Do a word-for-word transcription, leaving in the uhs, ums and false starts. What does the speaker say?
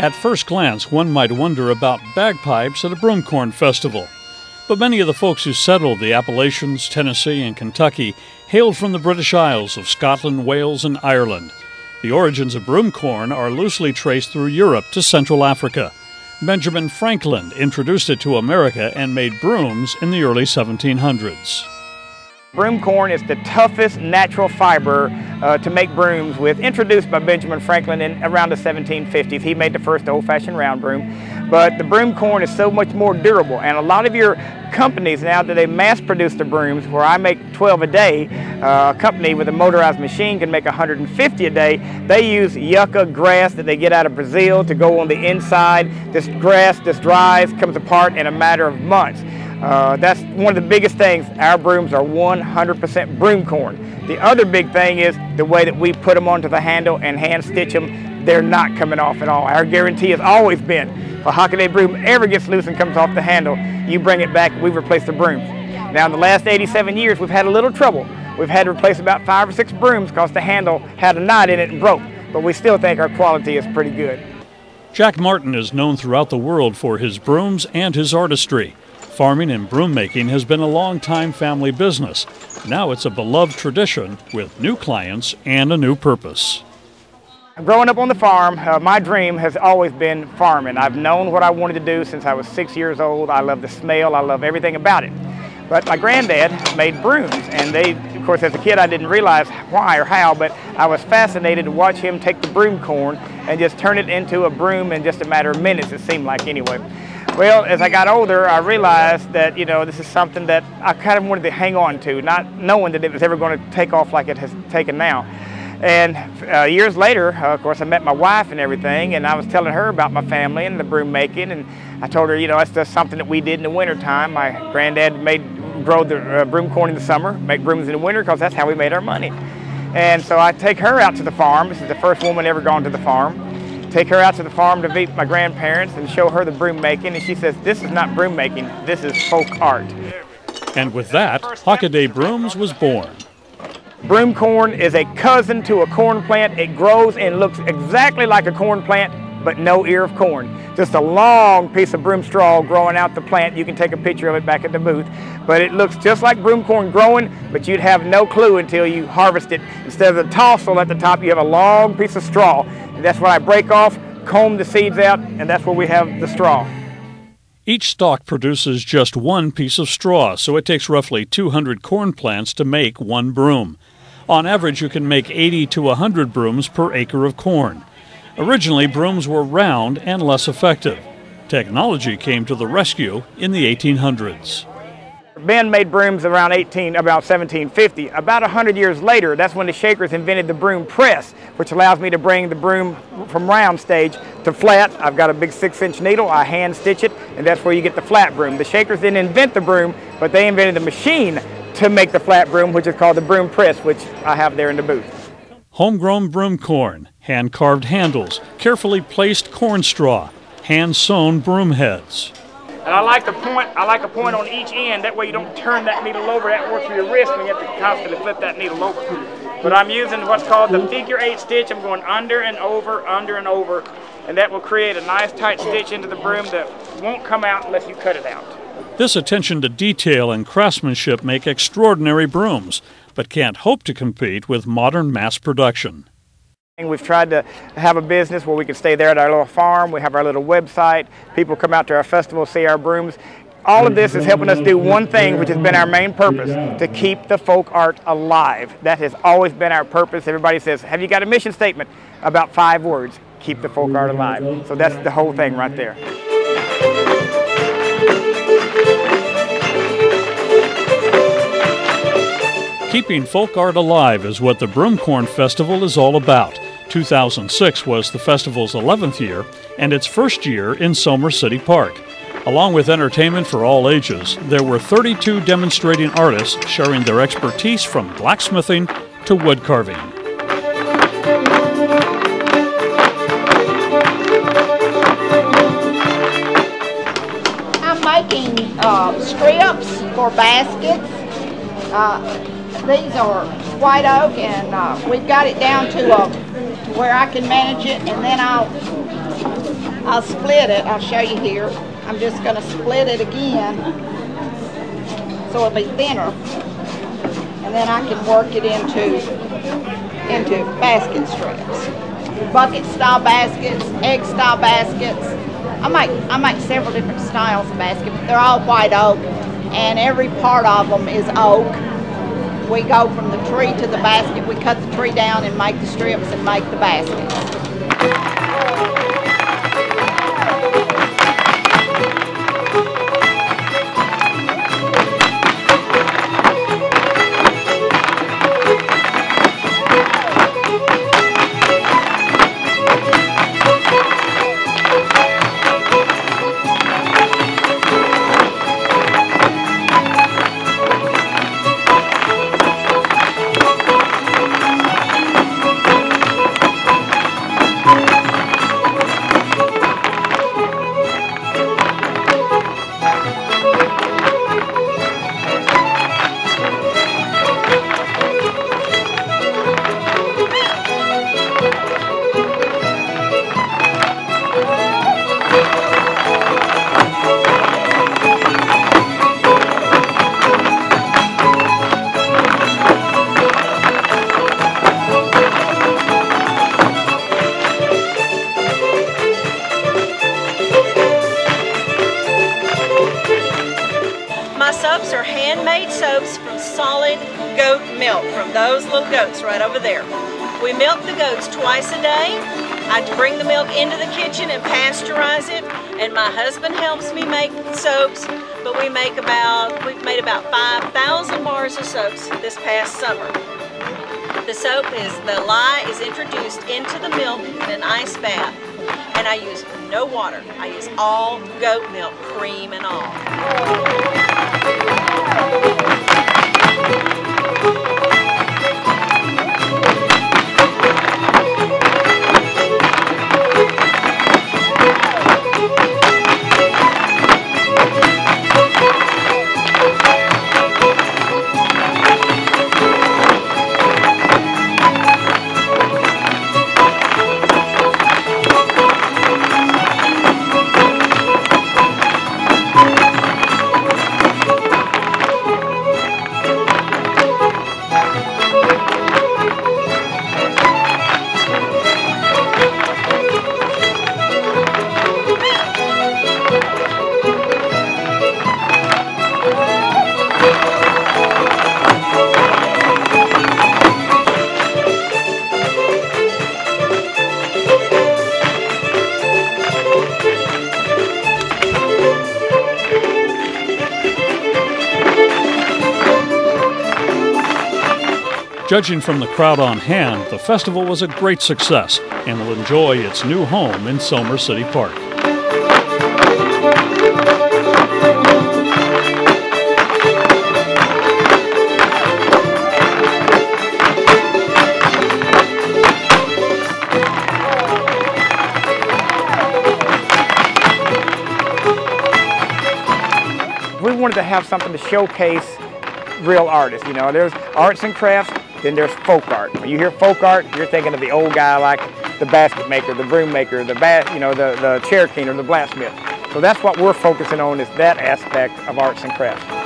At first glance, one might wonder about bagpipes at a Broom Corn festival. But many of the folks who settled the Appalachians, Tennessee, and Kentucky hailed from the British Isles of Scotland, Wales, and Ireland. The origins of Broom Corn are loosely traced through Europe to Central Africa. Benjamin Franklin introduced it to America and made brooms in the early seventeen hundreds. Broom corn is the toughest natural fiber uh, to make brooms with, introduced by Benjamin Franklin in around the seventeen fifties. He made the first old-fashioned round broom. But the broom corn is so much more durable, and a lot of your companies now that they mass-produce the brooms, where I make twelve a day, uh, a company with a motorized machine can make one hundred fifty a day. They use yucca grass that they get out of Brazil to go on the inside. This grass, this dries, comes apart in a matter of months. Uh, that's one of the biggest things. Our brooms are one hundred percent broom corn. The other big thing is the way that we put them onto the handle and hand stitch them. They're not coming off at all. Our guarantee has always been, if a Hockaday broom ever gets loose and comes off the handle, you bring it back, we replace the brooms. Now in the last eighty-seven years, we've had a little trouble. We've had to replace about five or six brooms because the handle had a knot in it and broke. But we still think our quality is pretty good. Jack Martin is known throughout the world for his brooms and his artistry. Farming and broom making has been a long-time family business. Now it's a beloved tradition with new clients and a new purpose. Growing up on the farm, uh, my dream has always been farming. I've known what I wanted to do since I was six years old. I love the smell, I love everything about it. But my granddad made brooms, and they, of course, as a kid I didn't realize why or how, but I was fascinated to watch him take the broom corn and just turn it into a broom in just a matter of minutes, it seemed like anyway. Well, as I got older, I realized that, you know, this is something that I kind of wanted to hang on to, not knowing that it was ever going to take off like it has taken now. And uh, years later, uh, of course, I met my wife and everything, and I was telling her about my family and the broom making, and I told her, you know, that's just something that we did in the wintertime. My granddad made, grow the uh, broom corn in the summer, make brooms in the winter, because that's how we made our money. And so I take her out to the farm. This is the first woman ever gone to the farm. Take her out to the farm to meet my grandparents and show her the broom making, and she says, this is not broom making, this is folk art. And with that, Hockaday Brooms was born. Broom corn is a cousin to a corn plant. It grows and looks exactly like a corn plant, but no ear of corn. Just a long piece of broom straw growing out the plant. You can take a picture of it back at the booth. But it looks just like broom corn growing, but you'd have no clue until you harvest it. Instead of the tassel at the top, you have a long piece of straw. And that's what I break off, comb the seeds out, and that's where we have the straw. Each stalk produces just one piece of straw, so it takes roughly two hundred corn plants to make one broom. On average, you can make eighty to one hundred brooms per acre of corn. Originally, brooms were round and less effective. Technology came to the rescue in the eighteen hundreds. Ben made brooms around eighteen, about seventeen fifty. About one hundred years later, that's when the Shakers invented the broom press, which allows me to bring the broom from round stage to flat. I've got a big six inch needle, I hand stitch it, and that's where you get the flat broom. The Shakers didn't invent the broom, but they invented the machine to make the flat broom, which is called the broom press, which I have there in the booth. Homegrown broom corn, hand-carved handles, carefully placed corn straw, hand-sewn broom heads. And I like the point, I like a point on each end, that way you don't turn that needle over, that works for your wrist when you have to constantly flip that needle over. But I'm using what's called the figure eight stitch. I'm going under and over, under and over, and that will create a nice tight stitch into the broom that won't come out unless you cut it out. This attention to detail and craftsmanship make extraordinary brooms, but can't hope to compete with modern mass production. We've tried to have a business where we can stay there at our little farm. We have our little website. People come out to our festival, see our brooms. All of this is helping us do one thing, which has been our main purpose, to keep the folk art alive. That has always been our purpose. Everybody says, have you got a mission statement? About five words, keep the folk art alive. So that's the whole thing right there. Keeping folk art alive is what the Broom Corn Festival is all about. two thousand six was the festival's eleventh year, and its first year in Somer City Park. Along with entertainment for all ages, there were thirty-two demonstrating artists sharing their expertise from blacksmithing to wood carving. I'm making uh, strips for baskets. Uh, These are white oak, and uh, we've got it down to, uh, to where I can manage it, and then I'll I'll split it. I'll show you here. I'm just going to split it again so it'll be thinner. And then I can work it into, into basket strips. Bucket style baskets, egg style baskets. I make, I make several different styles of baskets, but they're all white oak, and every part of them is oak. We go from the tree to the basket. We cut the tree down and make the strips and make the baskets. My soaps are handmade soaps from solid goat milk, from those little goats right over there. We milk the goats twice a day. I bring the milk into the kitchen and pasteurize it, and my husband helps me make soaps, but we make about, we've made about five thousand bars of soaps this past summer. The soap is, the lye is introduced into the milk in an ice bath, and I use no water. I use all goat milk, cream and all. Judging from the crowd on hand, the festival was a great success and will enjoy its new home in Selmer City Park. We wanted to have something to showcase real artists. You know, there's arts and crafts, then there's folk art. When you hear folk art, you're thinking of the old guy like the basket maker, the broom maker, the bat, you know, the, the chair cleaner, the blacksmith. So that's what we're focusing on, is that aspect of arts and crafts.